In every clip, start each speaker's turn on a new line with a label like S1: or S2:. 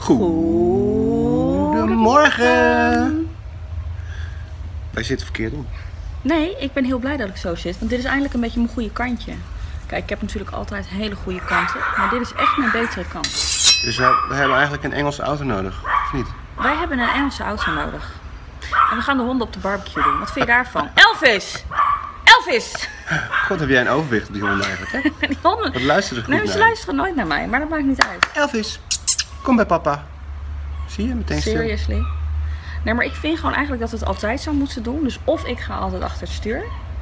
S1: Goedemorgen. Wij zitten verkeerd om.
S2: Nee, ik ben heel blij dat ik zo zit, want dit is eindelijk een beetje mijn goede kantje. Kijk, ik heb natuurlijk altijd hele goede kanten, maar dit is echt mijn betere kant.
S1: Dus we hebben eigenlijk een Engelse auto nodig, of niet?
S2: Wij hebben een Engelse auto nodig. En we gaan de honden op de barbecue doen. Wat vind je daarvan? Elvis! Elvis!
S1: God, heb jij een overwicht op die honden eigenlijk, hè?
S2: Die honden...
S1: Wat luisteren goed
S2: nee,
S1: naar
S2: ze
S1: je?
S2: luisteren nooit naar mij, maar dat maakt niet uit.
S1: Elvis, kom bij papa. Zie je, meteen stil.
S2: Seriously? Nee, maar ik vind gewoon eigenlijk dat we het altijd zo moeten doen. Dus of ik ga altijd achter het stuur.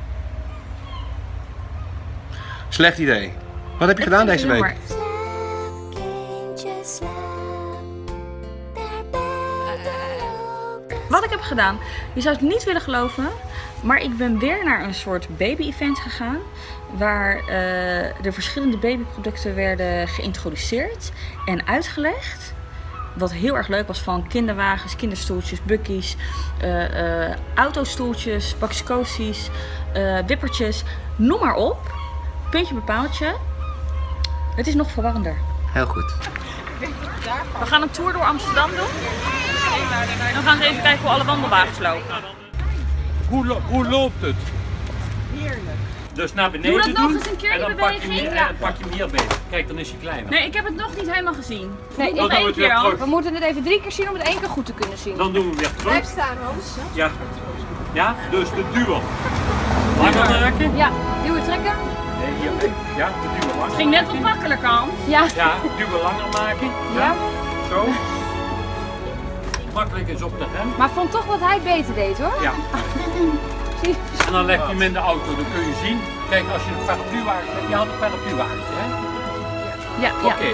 S1: Slecht idee. Wat heb je gedaan deze week?
S2: Wat ik heb gedaan, je zou het niet willen geloven, maar ik ben weer naar een soort baby-event gegaan. Waar de verschillende babyproducten werden geïntroduceerd en uitgelegd. Wat heel erg leuk was, van kinderwagens, kinderstoeltjes, buggies, autostoeltjes, bakskosies, wippertjes, noem maar op. Puntje bij paaltje. Het is nog verwarrender.
S1: Heel goed.
S2: We gaan een tour door Amsterdam doen. En dan gaan we even kijken hoe alle wandelwagens lopen.
S3: Hoe loopt het? Heerlijk. Dus naar beneden
S2: Doe dat nog eens een keer,
S3: en dan
S2: die
S3: pak je,
S2: beweging.
S3: meer, pak je hem hier beter. Kijk, dan is hij kleiner.
S2: Nee, ik heb het nog niet helemaal gezien.
S4: Nee,
S2: Nog
S3: dan
S2: één
S3: wordt het
S2: keer
S3: weer
S2: al.
S3: terug.
S4: we moeten het even 3 keer zien om het 1 keer goed te kunnen zien.
S3: Dan doen we hem weer terug.
S4: Blijf staan, Hans.
S3: Ja. Ja, dus de duwen. Langer trekken.
S4: Ja, duwen trekken.
S3: Nee, hier. Ja, de duwen langer.
S2: Het ging net wat makkelijker, Hans.
S4: Ja.
S3: Ja, duwen langer maken.
S4: Ja.
S3: Zo. Makkelijk is op de rem.
S4: Maar ik vond toch dat hij het beter deed, hoor.
S3: Ja.
S4: Zie.
S3: En dan leg je hem in de auto, dan kun je zien. Kijk, als je een parapluwagen hebt, je had een parapluwagen, hè?
S4: Ja, ja.
S3: Oké.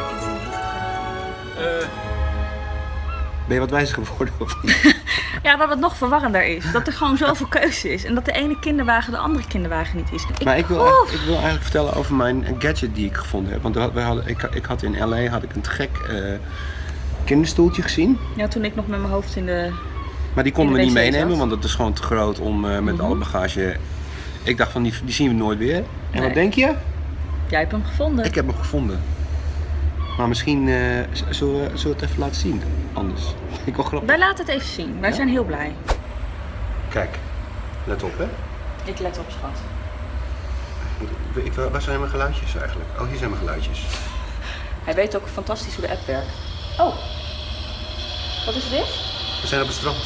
S1: Ben je wat wijzer geworden of niet?
S2: Ja, dat het nog verwarrender is. Dat er gewoon zoveel keuze is. En dat de ene kinderwagen de andere kinderwagen niet is.
S1: Maar ik wil eigenlijk vertellen over mijn gadget die ik gevonden heb. Want ik had in LA een te gek kinderstoeltje gezien.
S2: Ja, toen ik nog met mijn hoofd in de...
S1: Maar die konden we niet
S2: wc
S1: meenemen,
S2: zat.
S1: want dat is gewoon te groot om met alle bagage. Ik dacht van die zien we nooit weer. En
S2: Nee.
S1: wat denk je?
S2: Jij hebt hem gevonden.
S1: Ik heb hem gevonden. Maar misschien zullen we het even laten zien. Anders. Ik wel grappig.
S2: Wij laten het even zien. Wij zijn heel blij.
S1: Kijk, let op hè.
S2: Ik let op, schat.
S1: Waar zijn mijn geluidjes eigenlijk? Oh, hier zijn mijn geluidjes.
S2: Hij weet ook fantastisch hoe de app werkt. Oh. Wat is dit?
S1: We zijn op het strand.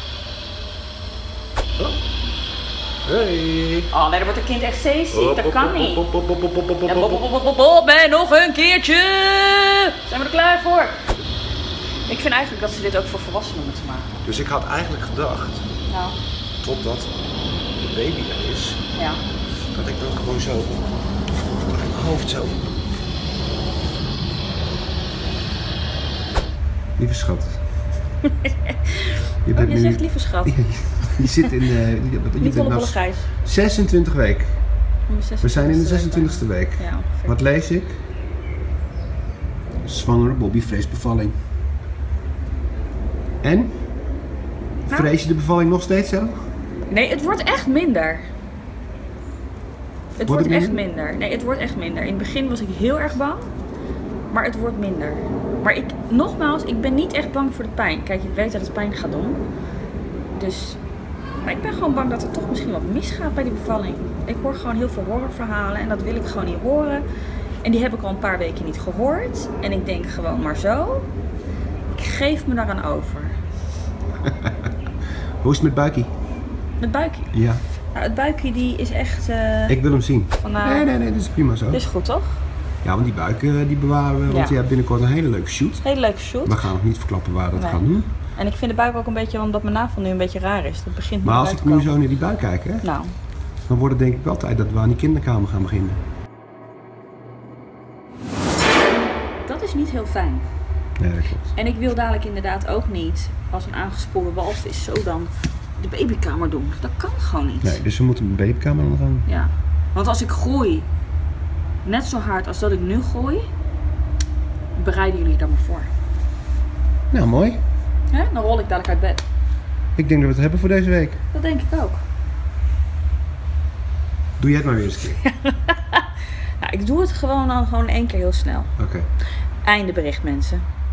S1: Oh. Hey.
S2: Oh nee, dan wordt een kind echt zeeziek. Dat kan niet.
S1: Hop, hop, hop, hop, hop, hop,
S2: Ja,
S1: hop.
S2: Bob, en nog een keertje. Zijn we er klaar voor? Ik vind eigenlijk dat ze dit ook voor volwassenen moeten maken.
S1: Dus ik had eigenlijk gedacht,
S2: Nou,
S1: totdat de baby er is,
S2: ja.
S1: dat ik dan gewoon zo, met mijn hoofd zo. Lieve schat.
S2: Je zegt lieve schat.
S1: Je zit in
S2: Niet Hollebolle Gijs.
S1: 26 week. We zijn in de 26e week.
S2: Ja, ongeveer.
S1: Wat lees ik? Zwangere Bobby vreest bevalling. En?
S2: Nou?
S1: Vrees je de bevalling nog steeds zo?
S2: Nee, het wordt echt minder. Het
S1: Wordt
S2: wordt
S1: het
S2: echt minder. Nee, het wordt echt minder. In het begin was ik heel erg bang. Maar het wordt minder. Maar nogmaals, ik ben niet echt bang voor de pijn. Kijk, ik weet dat het pijn gaat doen. Dus, maar ik ben gewoon bang dat er toch misschien wat misgaat bij die bevalling. Ik hoor gewoon heel veel horrorverhalen en dat wil ik gewoon niet horen. En die heb ik al een paar weken niet gehoord. En ik denk gewoon maar zo. Ik geef me daaraan over.
S1: Hoe is het met Buikie?
S2: Met buikje.
S1: Ja.
S2: Nou, het buikje die is echt...
S1: Ik wil hem zien.
S2: van,
S1: Nee, dat is prima zo.
S2: Dit is goed, toch?
S1: Ja, want die buik die bewaren we, want
S2: Ja.
S1: je hebt binnenkort een hele leuke shoot.
S2: Hele leuke shoot.
S1: We gaan nog niet verklappen waar dat
S2: Nee.
S1: gaan doen.
S2: En ik vind de buik ook een beetje, omdat mijn navel nu een beetje raar is. Dat begint
S1: Maar
S2: nu
S1: als
S2: uit
S1: ik
S2: te
S1: nu
S2: komen.
S1: zo naar die buik kijk, hè,
S2: Nou,
S1: dan wordt het denk ik wel tijd dat we aan die kinderkamer gaan beginnen.
S2: dat is niet heel fijn.
S1: Nee, dat klopt.
S2: En ik wil dadelijk inderdaad ook niet, als een aangespoelde walvis, zo dan de babykamer doen. Dat kan gewoon niet.
S1: Nee, dus we moeten een babykamer aan gaan.
S2: Ja. Want als ik groei, net zo hard als dat ik nu groei, bereiden jullie daar maar voor.
S1: Nou, mooi.
S2: Hè? Dan rol ik dadelijk uit bed.
S1: Ik denk dat we het hebben voor deze week.
S2: Dat denk ik ook.
S1: Doe jij het maar weer eens een keer.
S2: Nou, ik doe het gewoon 1 keer heel snel.
S1: Oké.
S2: Einde bericht, mensen.